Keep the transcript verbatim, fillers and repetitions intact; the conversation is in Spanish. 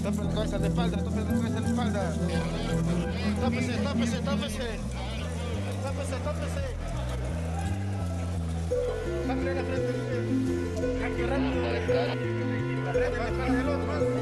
Tope la cabeza a la espalda, tope la cabeza a la espalda. Tópese, tópese, tópese. Tópese, tópese. Sácale la frente, Lupe. Aquí rápido. La frente, la espalda del otro.